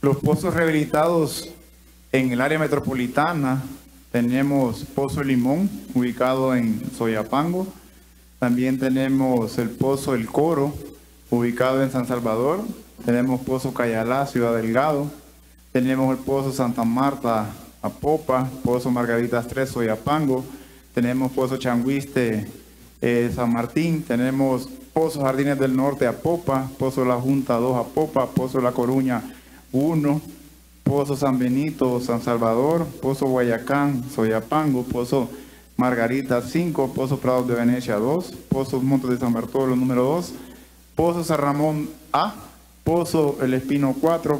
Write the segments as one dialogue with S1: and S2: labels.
S1: Los pozos rehabilitados en el área metropolitana, tenemos Pozo Limón, ubicado en Soyapango. También tenemos el Pozo El Coro, ubicado en San Salvador. Tenemos Pozo Cayalá, Ciudad Delgado. Tenemos el Pozo Santa Marta, Apopa. Pozo Margaritas 3, Soyapango. Tenemos Pozo Changuiste, San Martín. Tenemos Pozo Jardines del Norte, Apopa. Pozo La Junta 2, Apopa. Pozo La Coruña 1. Pozo San Benito, San Salvador. Pozo Guayacán, Soyapango. Pozo Margarita 5. Pozo Prados de Venecia 2. Pozo Montes de San Bartolo número 2. Pozo San Ramón A. Pozo El Espino 4.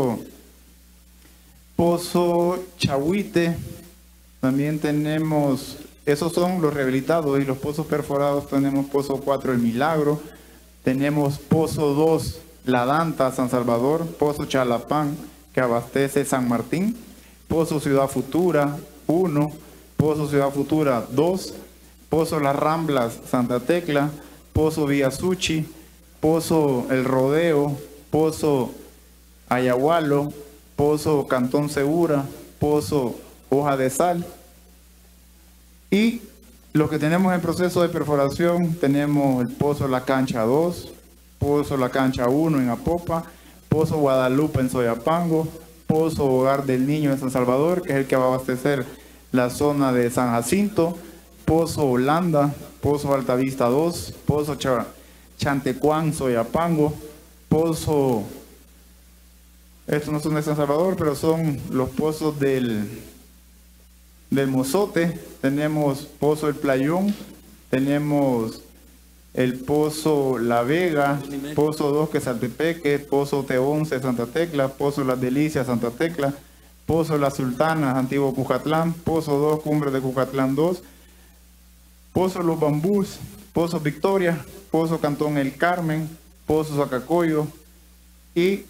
S1: Pozo Chahuite. También tenemos, esos son los rehabilitados, y los pozos perforados tenemos Pozo 4 El Milagro. Tenemos Pozo 2 La Danta, San Salvador. Pozo Chalapán, que abastece San Martín. Pozo Ciudad Futura 1. Pozo Ciudad Futura 2. Pozo Las Ramblas, Santa Tecla. Pozo Villasuchi. Pozo El Rodeo. Pozo Ayahualo. Pozo Cantón Segura. Pozo Hoja de Sal. Y lo que tenemos en proceso de perforación, tenemos el Pozo La Cancha 2. Pozo La Cancha 1 en Apopa. Pozo Guadalupe en Soyapango. Pozo Hogar del Niño en San Salvador, que es el que va a abastecer la zona de San Jacinto. Pozo Holanda. Pozo Altavista 2. Pozo Chantecuán, Soyapango. Pozo, estos no son de San Salvador, pero son los pozos del Mozote. Tenemos Pozo El Playón. Tenemos el Pozo La Vega, Pozo 2 Quesaltepeque, Pozo T11 Santa Tecla, Pozo Las Delicias Santa Tecla, Pozo Las Sultanas Antiguo Cucatlán, Pozo 2 Cumbre de Cucatlán 2, Pozo Los Bambús, Pozo Victoria, Pozo Cantón El Carmen, Pozo Zacacoyo, y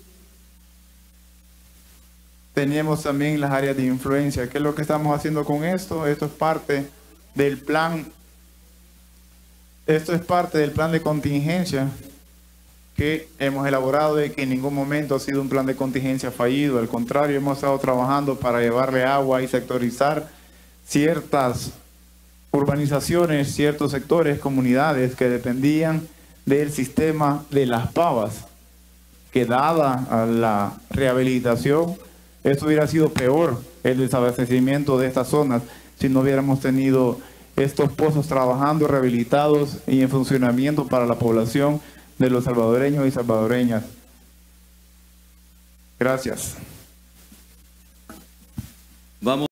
S1: tenemos también las áreas de influencia. ¿Qué es lo que estamos haciendo con esto? Esto es parte del plan. Esto es parte del plan de contingencia que hemos elaborado, y que en ningún momento ha sido un plan de contingencia fallido. Al contrario, hemos estado trabajando para llevarle agua y sectorizar ciertas urbanizaciones, ciertos sectores, comunidades que dependían del sistema de las pavas, que dada a la rehabilitación, esto hubiera sido peor, el desabastecimiento de estas zonas, si no hubiéramos tenido estos pozos trabajando, rehabilitados y en funcionamiento para la población de los salvadoreños y salvadoreñas. Gracias.
S2: Vamos.